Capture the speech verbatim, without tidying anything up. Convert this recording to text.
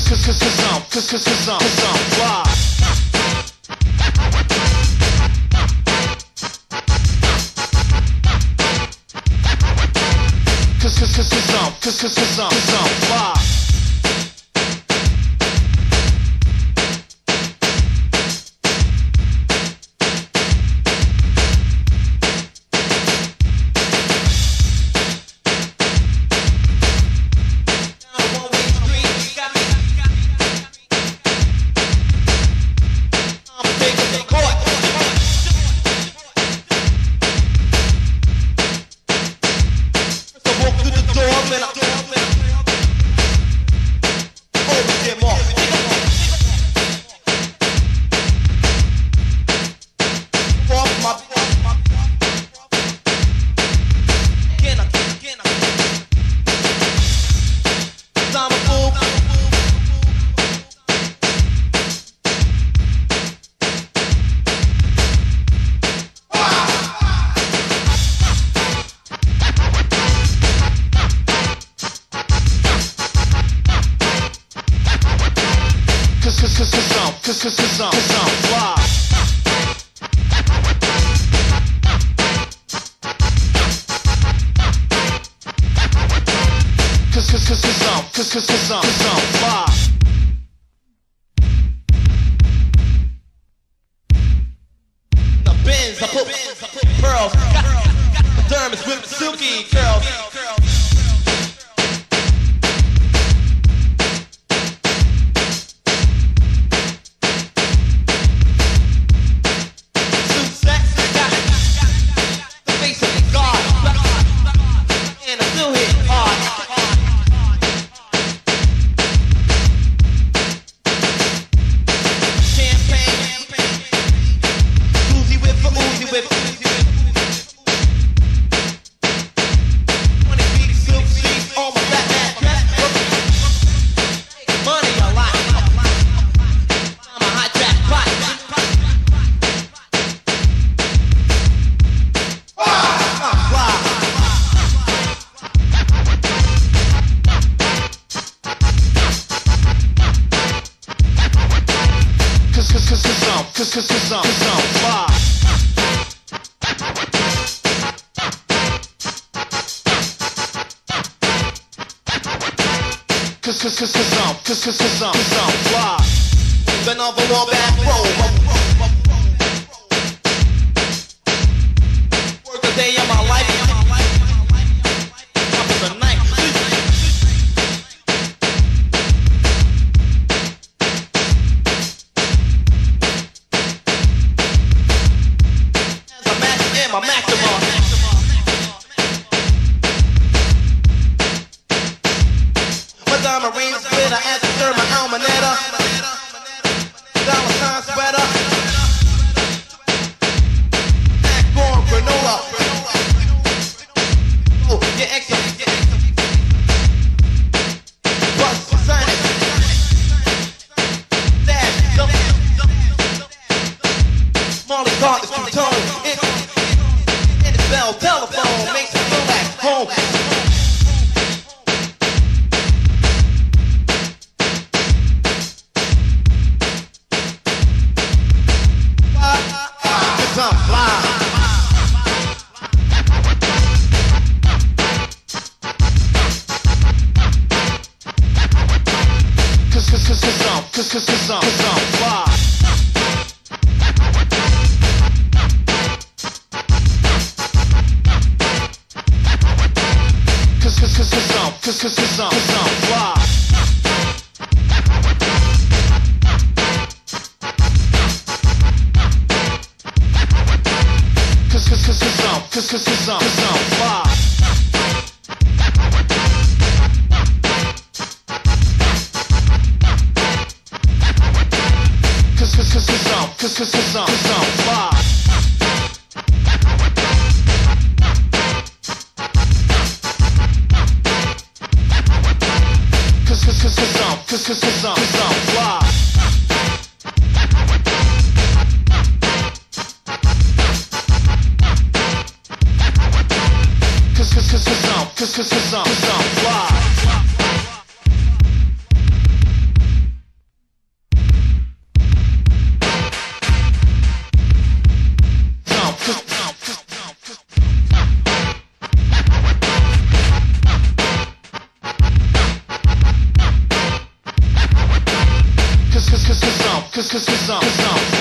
cause cause cause I'm cause cause cause I'm cause I'm fly. Cause cause cause cause I'm cause cause cause I'm cause I'm fly. Cause cause cause I'm cause I'm fly. Cause cause cause cause I'm cause cause cause I'm cause I'm fly. The Benz, I put pearls. The derm is with silky curls. Cause cause cause I'm cause I'm fly. Cause cause cause cause I'm cause cause cause I'm cause I'm fly. Been on the wall back row. Work a day of my life. Up in the night. My maximum. My diamond rings glitter as I stir my almanetta. Dollar sign sweater. Backbone granola. Oh, yeah, excellent. Bust sign it. Dash, Marley card is two-tone. It's bell, telephone, makes me feel like home. Cause I'm fly. Cause cause cause cause I'm cause cause cause I'm cause I'm fly. Cause cause cause cause I'm cause cause cause I'm cause I'm fly. Cause cause cause cause I'm cause cause cause I'm cause I'm fly. Cause cause cause cause I'm cause cause cause I'm cause I'm fly. Cause cause cause cause I'm cause cause cause I'm cause I'm fly. Cause cause cause cause I'm cause cause cause I'm cause I'm fly. Cause, cause, cause I'm, cause I'm